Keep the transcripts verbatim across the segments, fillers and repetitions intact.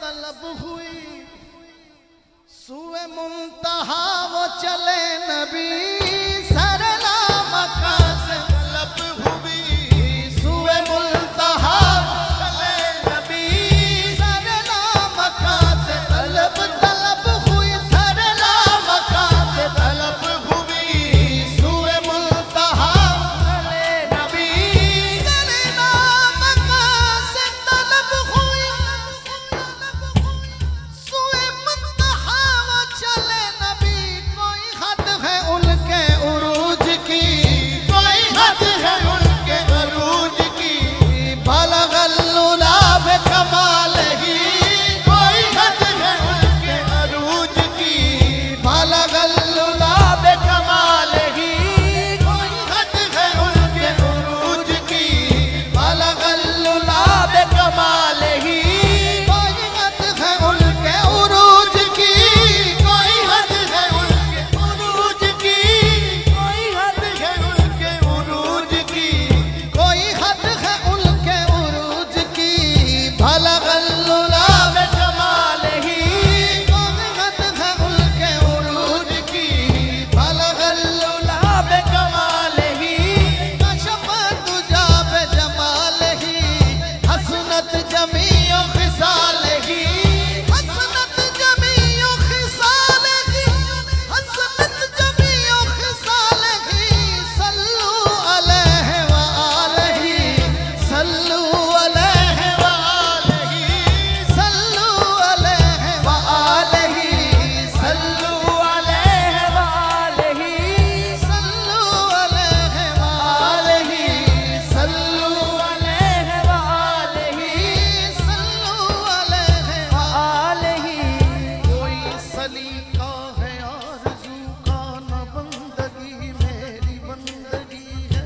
तलब हुई, सुए मुंतहा वो चले नबी, सरला मक्का से तलब हुई, सुए मुंतहा चले नबी, सरला मक्का से तलब तलब हुई, सरला मक्का से तलब हुई, सुए मुंतहा चले नबी, सरला मक्का से तलब हुई, सुए मुंतहा वो चले नबी। कोई हद है उनके उरूज की, कोई हद है उनके उरूज की, बलगल लुलाब कमाल ही, कोई हद है उनके उरूज की, बलगल लुलाब कमाल ही, कोई हद है उनके उरूज की, बलगल लुलाब कमाल ही, कोई हद है उनके उरूज की, कोई हद है उनके उरूज की, कोई हद है उनके उरूज की, कोई हद है उनके उरूज की, बलगल लुलाब कमाल ही, कोई हद है उनके उरूज की, बलगल लुलाब कमाल ही, कशफत तुजाब जमाल ही, हसनत जमीओ खिसाल ही, हसनत जमीओ खिसाल ही, हसनत जमीओ खिसाल ही, सल्लू अलैहि व आलिहि, सल्लू अलैहि व आलिहि, सल्लू अलैहि व आलिहि, सल्लू अलैहि व आलिहि, सल्लू अलैहि व आलिहि, सल्लू अलैहि व आलिहि, सल्लू अलैहि व आलिहि। कोई सलीका है आरज़ू का न बंदगी मेरी बंदगी है,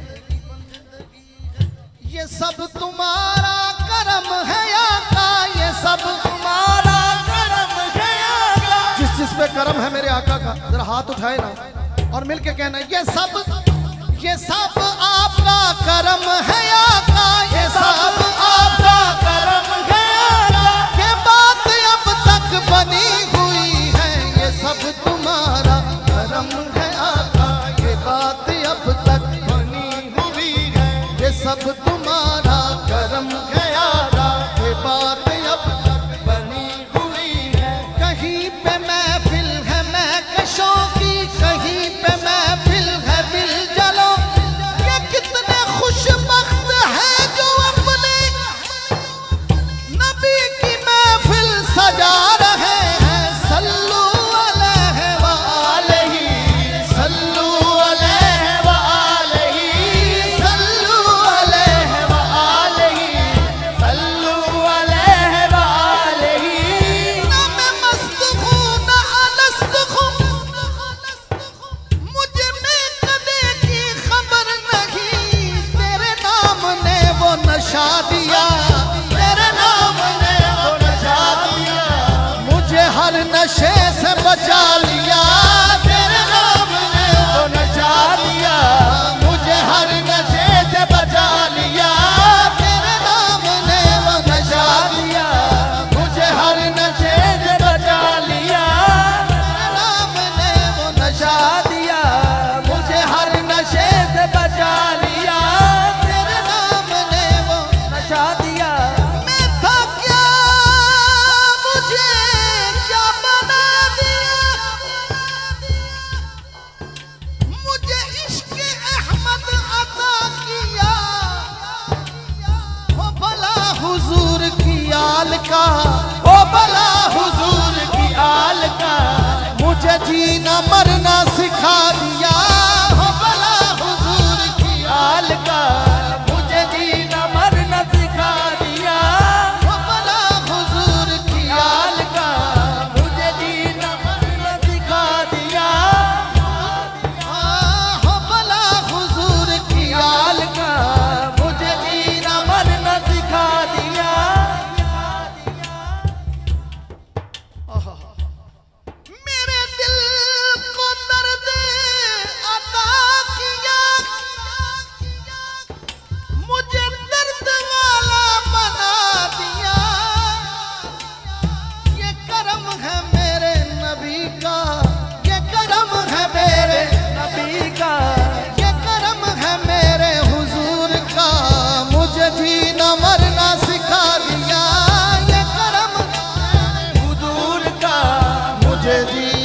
ये सब तुम्हारा करम है आका, ये सब तुम्हारा करम है आका। जिस जिस पे करम है मेरे आका का जरा हाथ उठाए ना और मिलके कहना, ये सब ये सब आपका करम है आका, ये सब आपका करम है आका। ये बात अब तक बनी हुई है, ये सब तुम्हारा करम है आका, ये बात अब तक बनी हुई है, ये सब तुम्हारा करम है आका, ये बात अब तक बनी हुई है। कहीं पे महफिल है महकशों की, कहीं पे महफिल है दिल जलो, ये कितने खुशबख्त हैं जो अपने नबी की महफिल सजा रहे हैं। सल्लू अलैहि व आलिहि, सल्लू अलैहि व आलिहि, सल्लू अलैहि व आलिहि, सल्लू अलैहि व आलिहि। ना मैं मस्त हूँ ना अलस्त हूँ, मुझे में कदे की खबर नहीं, तेरे नाम ने वो नशा दिया, तेरे नाम ने वो नशा दिया, मुझे हर नशे से बचा लिया, तेरे नाम ने वो नशा दिया, मुझे हर नशे से बचा लिया, तेरे नाम ने वो नशा दिया, मुझे हर नशे से बचा लिया, तेरे नाम ने वो नशा दिया, मुझे हर नशे से बचा लिया, तेरे नाम ने वो नशा दिया। मैं था क्या, मुझे क्या बना दिया, मुझे इश्क़ अहमद अता किया, हो भला हुजूर की आल का, हो भला हुजूर की आल का, मुझे जीना मरना सिखा दिया, हो भला हुजूर की आल का, मुझे जीना मरना सिखा दिया, हो भला हुजूर की आल का, मुझे जीना मरना सिखा दिया, हाँ, हो भला हुजूर की आल का, मुझे जीना मरना सिखा दिया। मेरे दिल को दर्द जी।